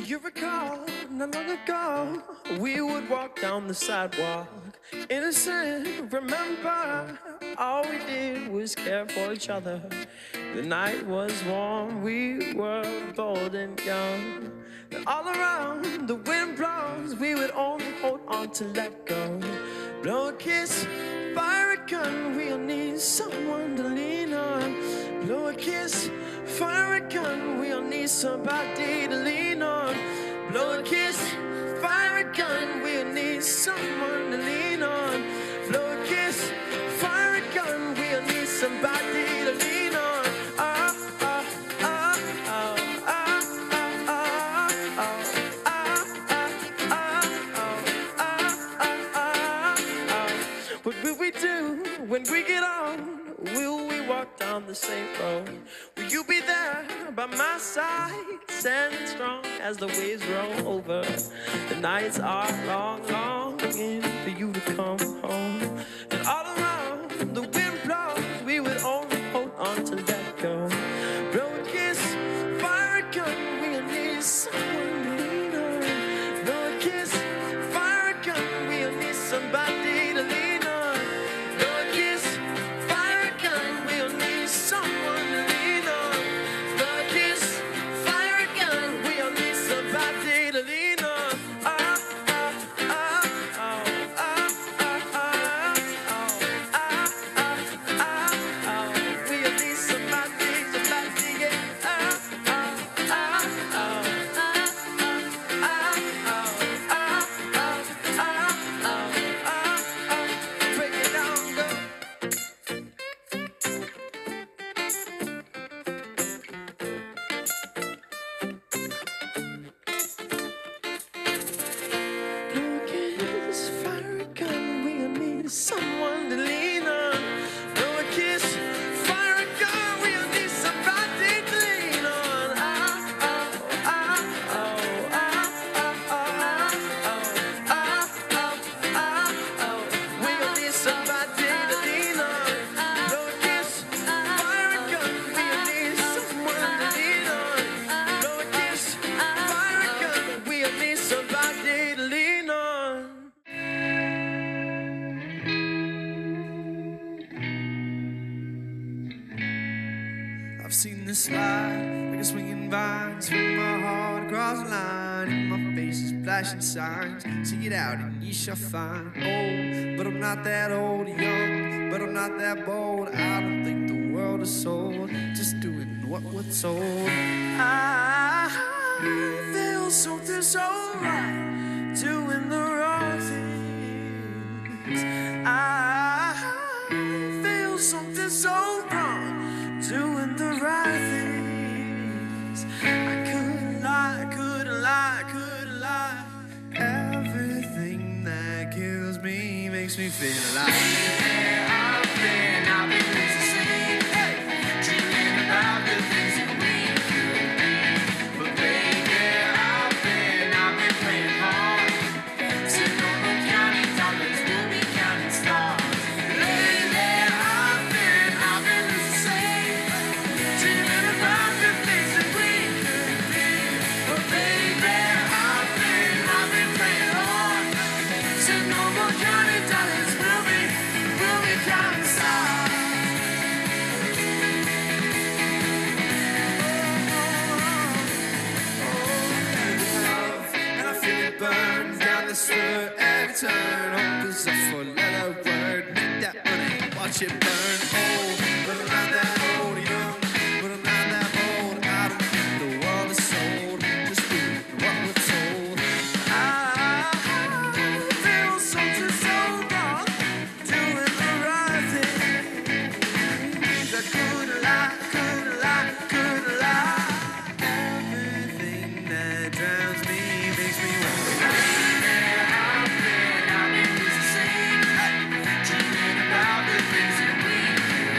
You recall, not long ago, we would walk down the sidewalk, innocent, remember, all we did was care for each other. The night was warm, we were bold and young. And all around, the wind blows, we would only hold on to let go. Blow a kiss, fire a gun, we'll need someone to lean on. Blow a kiss, fire a gun, we'll need somebody to lean on. Blow a kiss, fire a gun, we'll need someone to lean on. Blow a kiss, fire a gun, we'll need somebody to lean on. What will we do when we get on? Will we walk down the same road? Will you be there by my side, standing strong as the waves roll over? The nights are long, longing for you to come home. And all around, the wind blows, we would only hold on to let go. Blow a kiss, fire a gun, we'll need someone to lean on. Blow a kiss, fire a gun, we'll need somebody to lean on. Blow a kiss, fire a gun, we'll need someone to lean on. Blow a kiss, fire a gun, we'll need somebody to lean on. We'll need somebody, break it down, go. Kiss, fire a gun, we'll need someone to lean on. Blow a kiss, fire a gun, we'll need somebody to lean on. We'll need somebody to lean on. Blow a kiss, fire a gun, we'll need someone to lean on. Blow a kiss, fire a gun, we'll need somebody to lean on. I've seen this life like a swinging vine, swing my heart across the line, and my face is flashing signs. Seek it out and ye shall find. Old, but I'm not that old. Young, but I'm not that bold. I don't think the world is sold, just doing what we're told. I feel something so right, doing the wrong things. I feel something so wrong, doing the right things. I couldn't lie, couldn't lie, couldn't lie. Everything that kills me makes me feel alive. I've been losing sleep, dreaming about the things that we could be. But baby, I've been playing hard. So no more counting dollars, we'll be counting stars. Lately, I've been losing sleep, dreaming about the things that we could be. But baby, I've been playing hard. So no more counting dollars, we'll be counting stars. And I feel it burn down the road every turn. Hope is a four-letter word. Make that money, watch it burn. Old, but I'm not that old. Young, but I'm not that bold. I don't think the world is sold, just doing what we're told. I feel something so wrong, doing the right thing. I couldn't lie, couldn't lie, couldn't lie. Everything that drowns me makes me want to lie. I've been losing sleep, dreaming about the things that we could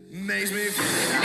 makes me feel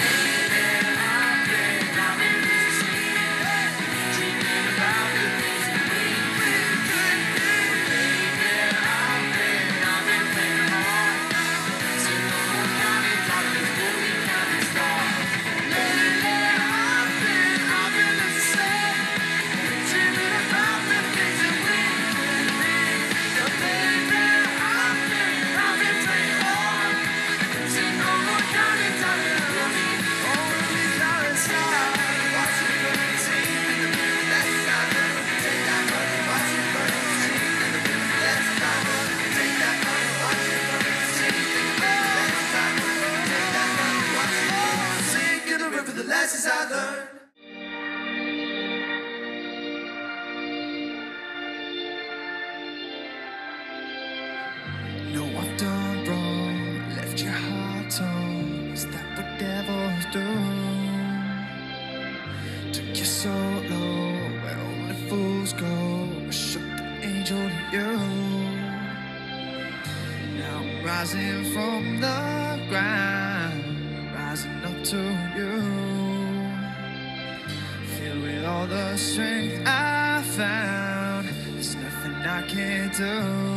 the lessons I learned. No, I've done wrong, left your heart torn. Is that what devils do? Took you so low, where only fools go. I shook the angel to you. Now I'm rising from the ground, rising up to you. Filled with all the strength I found, there's nothing I can't do.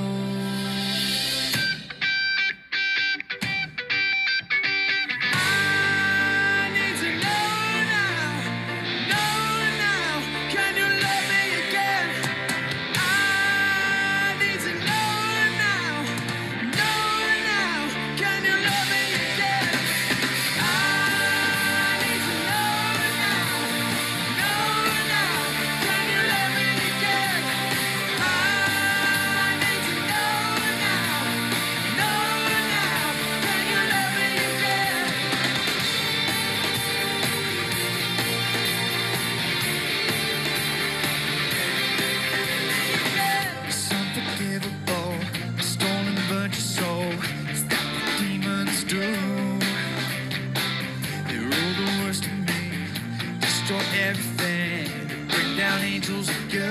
Everything, bring down angels of you.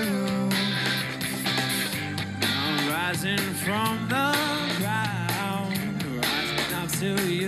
Now I'm rising from the ground, rising up to you.